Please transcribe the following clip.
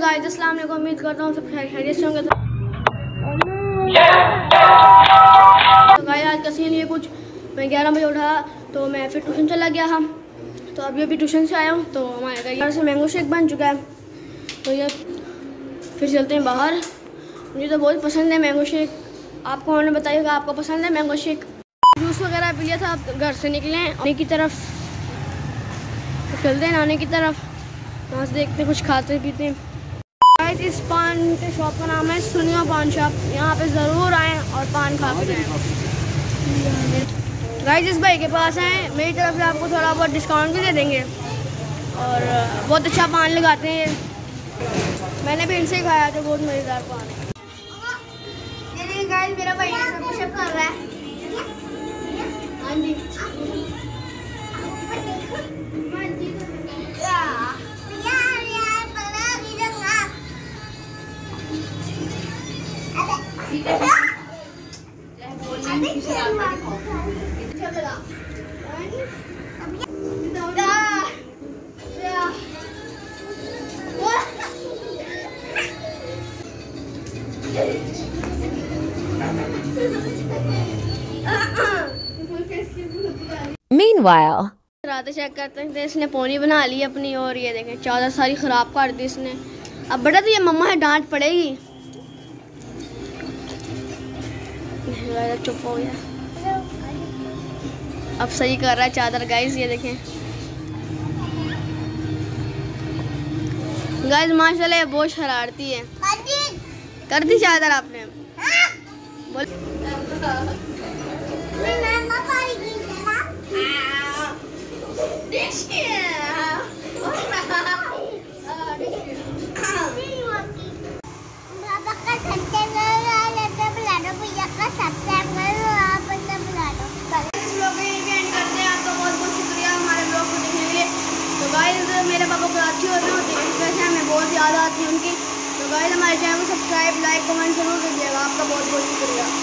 Guys अस्सलाम वालेकुम, उम्मीद करता हूँ सब खैरियत से होंगे। तो गाइस आज का सीन ये कुछ, मैं 11 बजे उठा तो मैं फिर ट्यूशन चला गया था। तो अभी ट्यूशन से आया हूँ तो हमारे घर से मैंगो शेक बन चुका है। तो ये फिर चलते हैं बाहर। मुझे तो बहुत पसंद है मैंगो शेक। आपको उन्होंने बताइएगा आपको पसंद है मैंगो शेक। जूस वगैरह पी लिया था, अब घर से निकले आने की तरफ, तो चलते हैं आने की तरफ। वहाँ से देखते कुछ खाते पीते हैं। गाइस इस पान के शॉप का नाम है सुनियो पान शॉप। यहाँ पे ज़रूर आएँ और पान खा के जाएँ। गाइस इस भाई के पास हैं, मेरी तरफ से आपको थोड़ा बहुत डिस्काउंट भी दे देंगे और बहुत अच्छा पान लगाते हैं। मैंने भी इनसे खाया तो बहुत मज़ेदार पान है। ये गाइस मेरा भाई पुशअप कर रहा है। हाँ जी Meanwhile, रातें चेक करते थे, इसने पोनी बना ली अपनी और ये देखें चादर सारी ख़राब कर दी इसने। अब बेटा तो ये मम्मा है डांट पड़ेगी। चुप हो गया, अब सही कर रहा है चादर। गाइस ये देखें गाइस माशाल्लाह बहुत शरारती है। कर दी चादर आपने? बोल मेरे पापा को अच्छी होती है, वैसे हमें बहुत याद आती है उनकी। तो गाइस हमारे चैनल को सब्सक्राइब, लाइक, कमेंट जरूर कीजिएगा। आपका बहुत बहुत शुक्रिया।